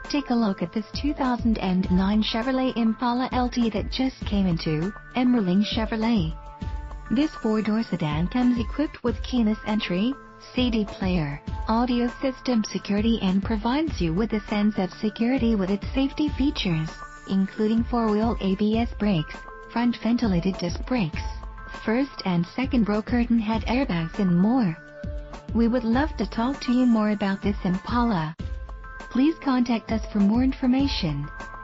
Take a look at this 2009 Chevrolet Impala LT that just came into Emerling Chevrolet. This four-door sedan comes equipped with keyless entry, CD player, audio system security, and provides you with a sense of security with its safety features, including four-wheel ABS brakes, front ventilated disc brakes, first and second row curtain head airbags, and more. We would love to talk to you more about this Impala. Please contact us for more information.